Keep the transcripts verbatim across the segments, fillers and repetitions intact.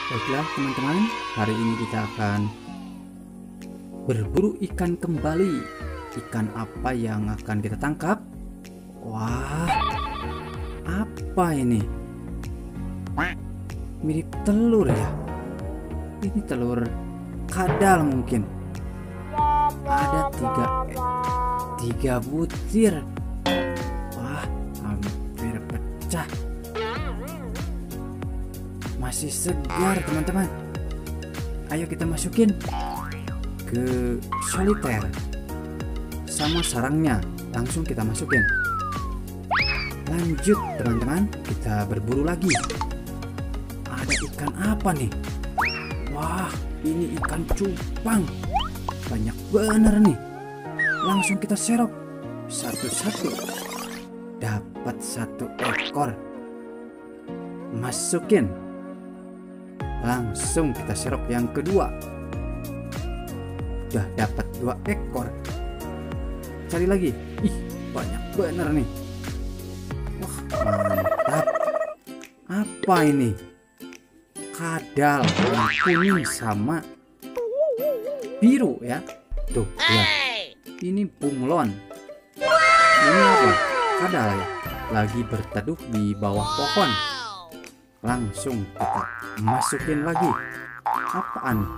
Baiklah teman-teman, hari ini kita akan berburu ikan kembali. Ikan apa yang akan kita tangkap? Wah, apa ini? Mirip telur ya. Ini telur kadal mungkin. Ada tiga, tiga butir. Wah, hampir pecah. Masih segar teman-teman. Ayo kita masukin ke soliter sama sarangnya. Langsung kita masukin. Lanjut teman-teman, kita berburu lagi. Ada ikan apa nih? Wah, ini ikan cupang. Banyak bener nih. Langsung kita serok satu-satu. Dapat satu ekor. Masukin. Langsung kita serok yang kedua. Udah dapat dua ekor. Cari lagi. Ih, banyak bener nih. Wah, mantap. Apa ini? Kadal yang kuning sama biru ya. Tuh, lihat. Ini bunglon. Ini apa? Kadal ya. Lagi berteduh di bawah pohon. Langsung kita masukin lagi. Apaan?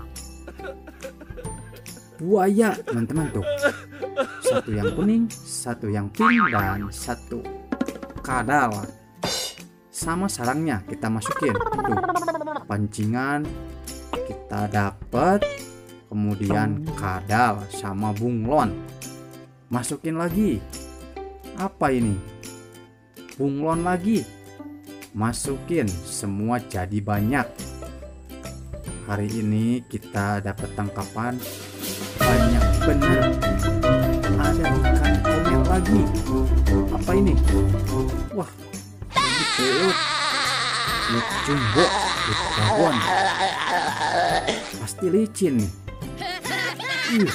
Buaya teman-teman tuh. Satu yang kuning, satu yang pink, dan satu kadal. Sama sarangnya kita masukin. Tuh, pancingan kita dapat. Kemudian kadal sama bunglon. Masukin lagi. Apa ini? Bunglon lagi. Masukin, semua jadi banyak. Hari ini kita dapat tangkapan banyak bener. Ada ikan komet lagi. Apa ini? Wah, ini pelut. Pelut jumbo, pelut babon. Pasti licin nih. Ih,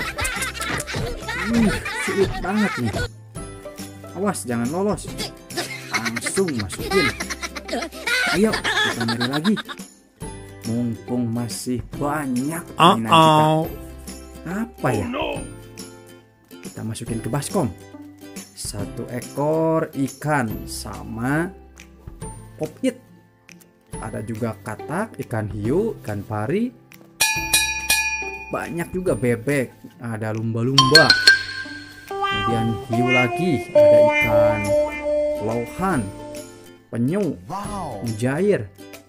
ih, sulit banget nih. Awas jangan lolos. Langsung masukin. Ayo kita nyari lagi. Mumpung masih banyak mainan kita. Apa ya? Kita masukin ke baskom. Satu ekor ikan sama pop it. Ada juga katak, ikan hiu, ikan pari. Banyak juga bebek. Ada lumba-lumba. Kemudian hiu lagi. Ada ikan lohan, penyu, mujair.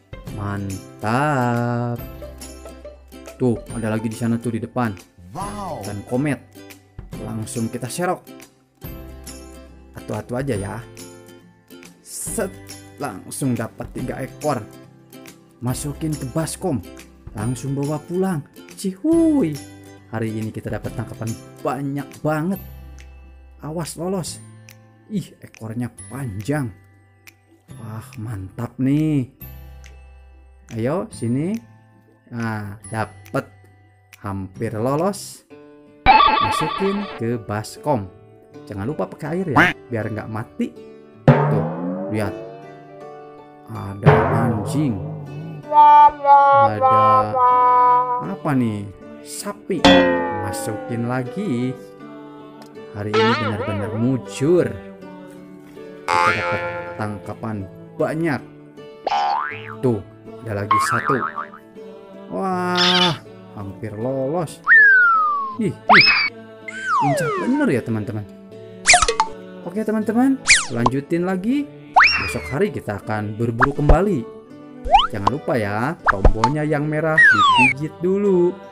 Mantap. Tuh, ada lagi di sana tuh di depan. Dan komet. Langsung kita serok. Atu-atu aja ya. Set, langsung dapat tiga ekor. Masukin ke baskom. Langsung bawa pulang. Cihuy. Hari ini kita dapat tangkapan banyak banget. Awas lolos. Ih, ekornya panjang. Wah, mantap nih. Ayo sini. Nah, dapat. Hampir lolos. Masukin ke baskom. Jangan lupa pakai air ya, biar nggak mati. Tuh, lihat. Ada anjing. Ada apa nih? Sapi. Masukin lagi. Hari ini benar-benar mujur. Kita dapat tangkapan banyak. Tuh, ada lagi satu. Wah, hampir lolos. Ih, ih. Lincah bener ya teman-teman. Oke teman-teman, lanjutin lagi. Besok hari kita akan berburu kembali. Jangan lupa ya, tombolnya yang merah dipijit dulu.